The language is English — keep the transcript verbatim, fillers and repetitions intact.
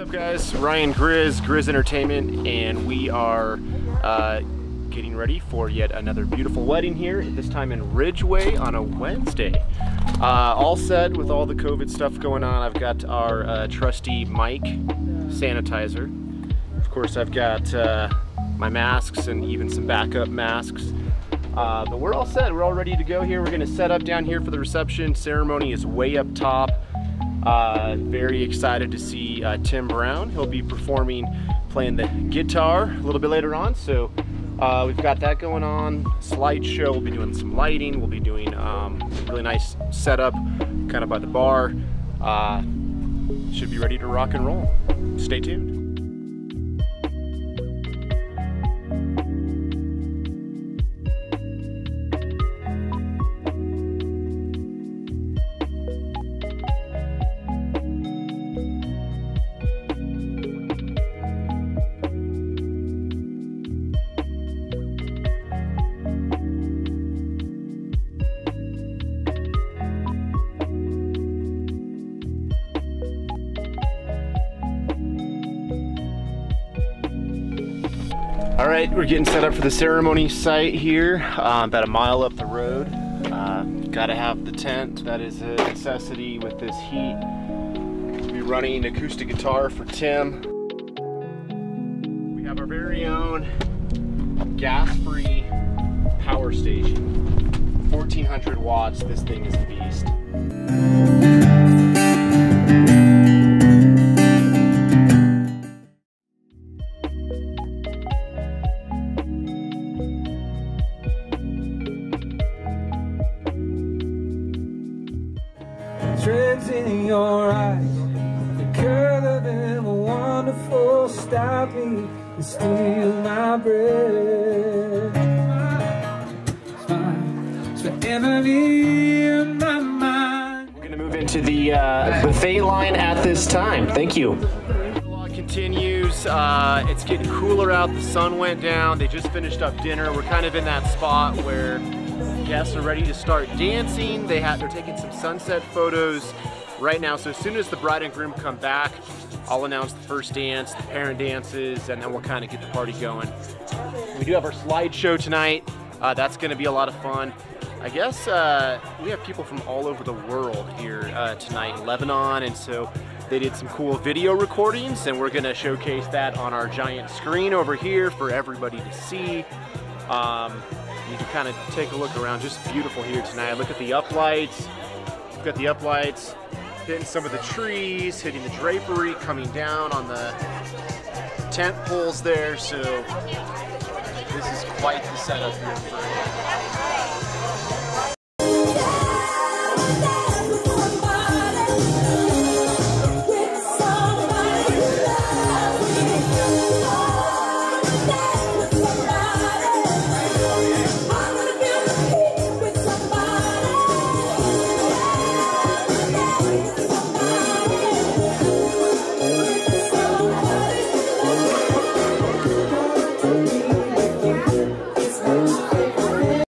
What's up, guys? Ryan Griz, Griz Entertainment, and we are uh, getting ready for yet another beautiful wedding here, this time in Ridgway on a Wednesday. Uh, all set with all the COVID stuff going on. I've got our uh, trusty mic sanitizer. Of course, I've got uh, my masks and even some backup masks. Uh, but we're all set. We're all ready to go here. We're going to set up down here for the reception. Ceremony is way up top. Uh, very excited to see uh, Tim Brown. He'll be performing, playing the guitar a little bit later on. So uh, we've got that going on. Slideshow. We'll be doing some lighting. We'll be doing um, a really nice setup, kind of by the bar. Uh, should be ready to rock and roll. Stay tuned. All right, we're getting set up for the ceremony site here, uh, about a mile up the road. Uh, gotta have the tent. That is a necessity with this heat. We'll be running acoustic guitar for Tim. We have our very own gas-free power station. fourteen hundred watts, this thing is the beast. Dreads in your eyes, the curl of them are wonderful. Stop me and steal my breath. It's forever in my mind. We're gonna move into the uh, buffet line at this time. Thank you. The vlog continues. Uh, it's getting cooler out. The sun went down. They just finished up dinner. We're kind of in that spot where guests are ready to start dancing. They have, they're taking some sunset photos right now. So as soon as the bride and groom come back, I'll announce the first dance, the parent dances, and then we'll kind of get the party going. We do have our slideshow tonight. Uh, that's going to be a lot of fun. I guess uh, we have people from all over the world here uh, tonight in Lebanon, and so they did some cool video recordings, and we're going to showcase that on our giant screen over here for everybody to see. Um, You can kind of take a look around. Just beautiful here tonight. Look at the uplights. We've got the uplights hitting some of the trees, hitting the drapery, coming down on the tent poles there. So this is quite the setup here for